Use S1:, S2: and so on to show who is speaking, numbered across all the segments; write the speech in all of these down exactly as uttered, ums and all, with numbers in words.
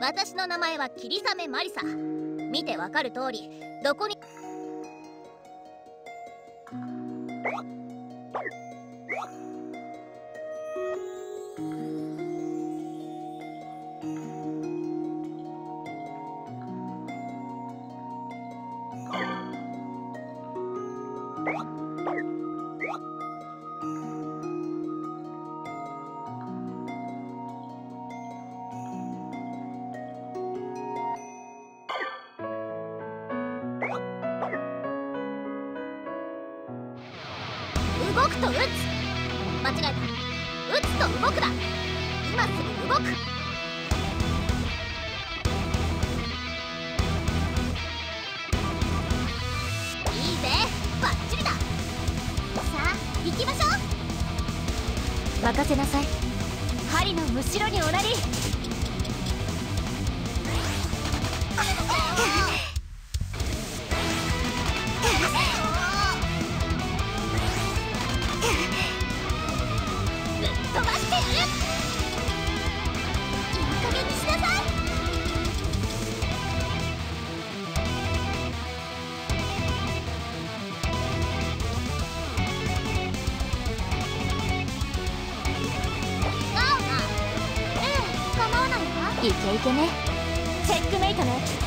S1: 私の名前は霧雨マリサ。見てわかる通り、どこに動くと撃つ。間違えた。撃つと動くだ。今すぐ動く。いいぜ、バッチリだ。さあ行きましょう。任せなさい。針のむしろにおなり。飛ばしてやる。いい加減にしなさい。ガオガ。ええ、構わないわ。イケイケね。チェックメイトね。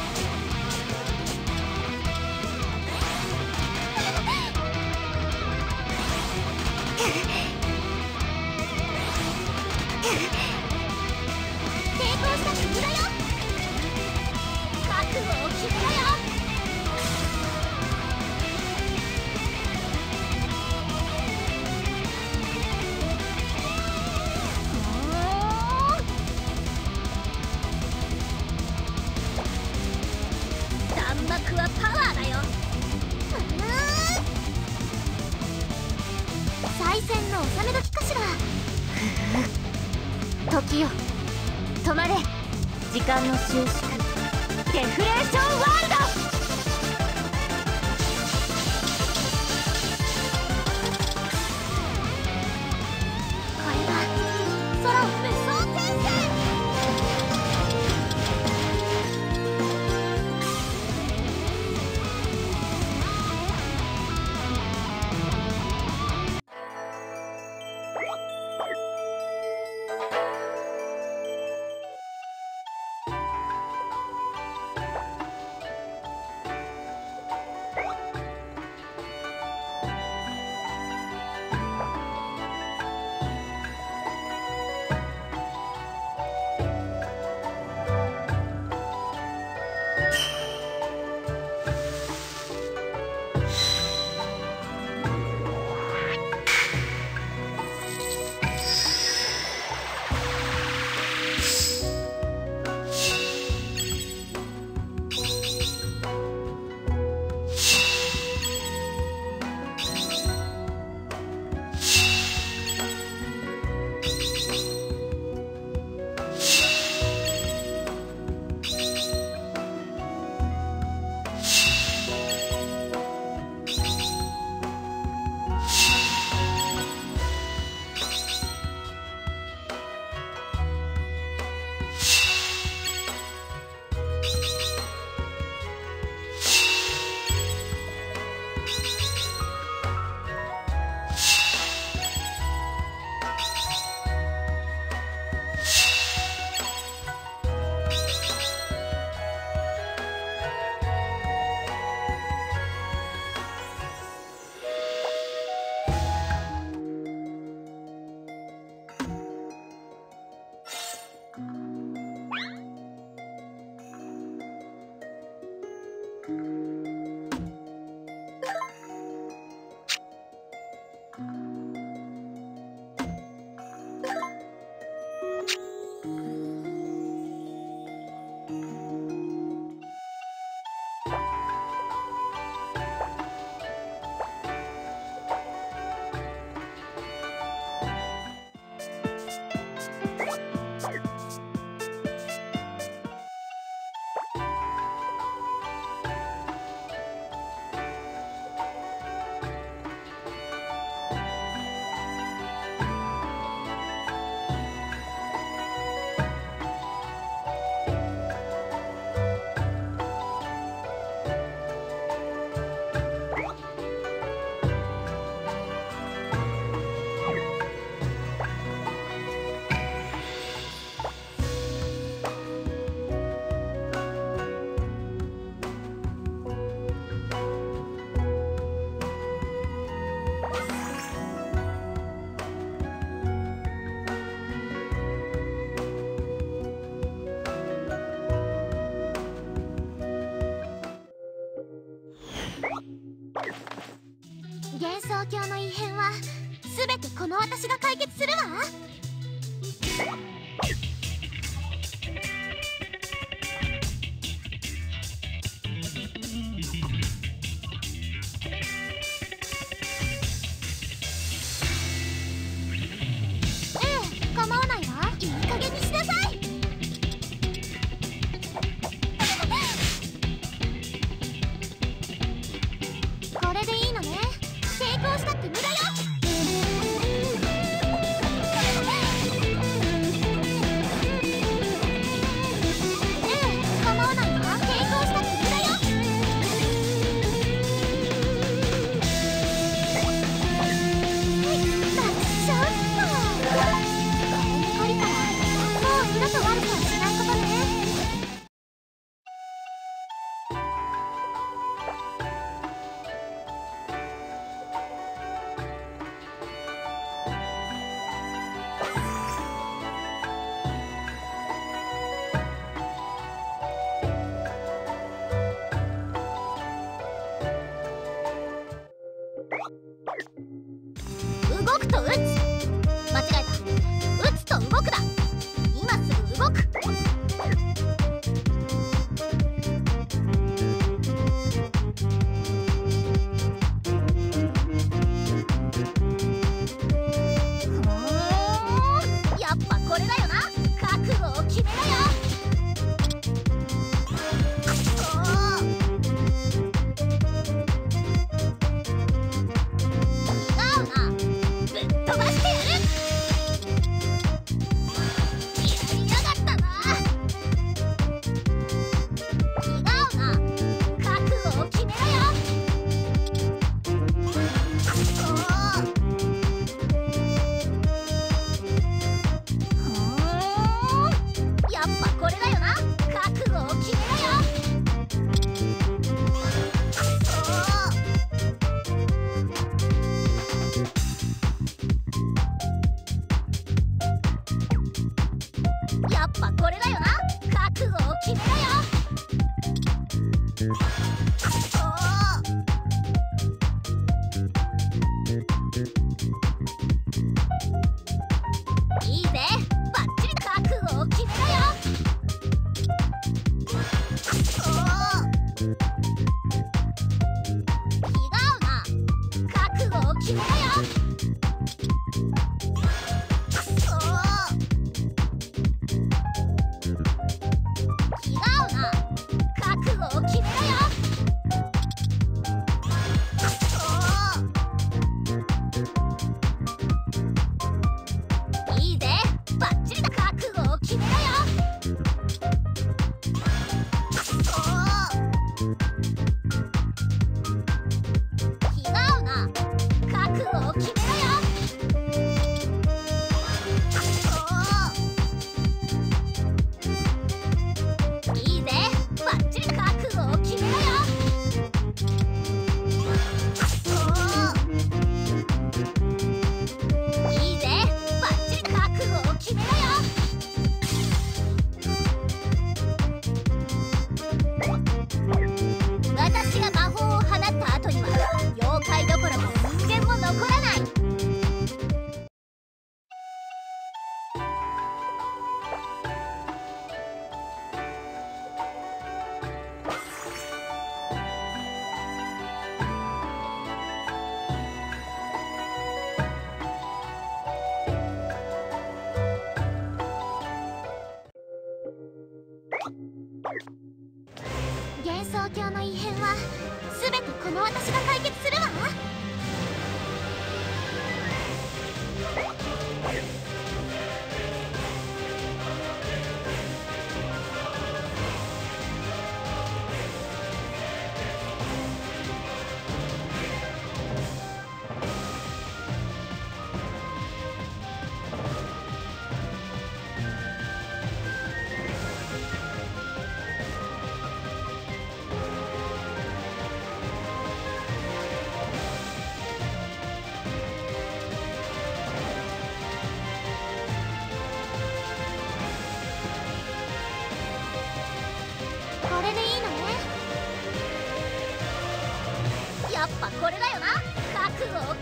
S1: 抵抗したって無駄よ。覚悟を決めろよ。弾幕はパワーだよ。再戦の収め時かしら。時よ止まれ。時間の収縮。デフレーションワールド。これが空を無双転生。 幻想郷の異変は全てこの私が解決するわ。ええ、構わないわ。いい加減にしなさい。これでいいのね。抵抗したって無駄よ。動くと撃つ。間違えた。撃つと動くだ。今すぐ動く。ふーん、やっぱこれだよな。覚悟を決めろよ。やっぱこれだよな。覚悟を決めろよ。いいぜ、バッチリだ。覚悟を決めろよ。気が合うな。覚悟を決めろよ。幻想郷の異変は全てこの私が解決するわ。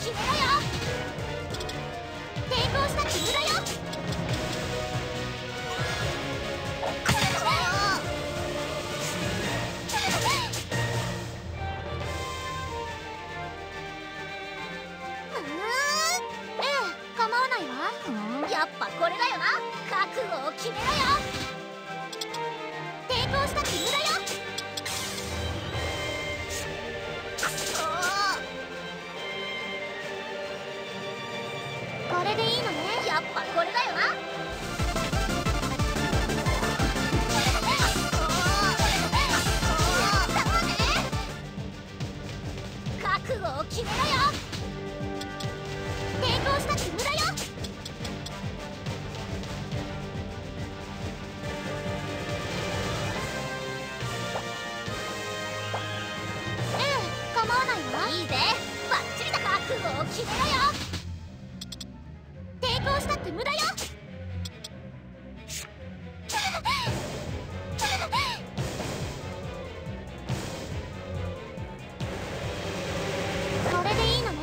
S1: 決めろよ。抵抗したって無駄よ。やっぱこれだよな。覚悟を決めろよ。抵抗したって無駄よ。これでいいのね。やっぱこれだよな。覚悟を決めろよ。抵抗したって無駄よ。いいぜ、バッチリだ。覚悟を決めろよ。抵抗したって無駄よ。これでいいのね。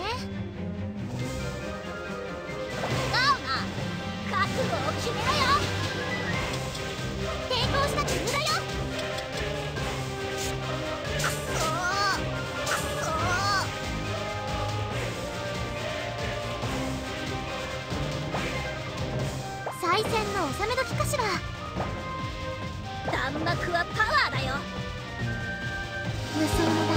S1: ガオナ、覚悟を決めろよ。抵抗したって無駄よ。再戦の収め時かしら。弾幕はパワーだよ。無双の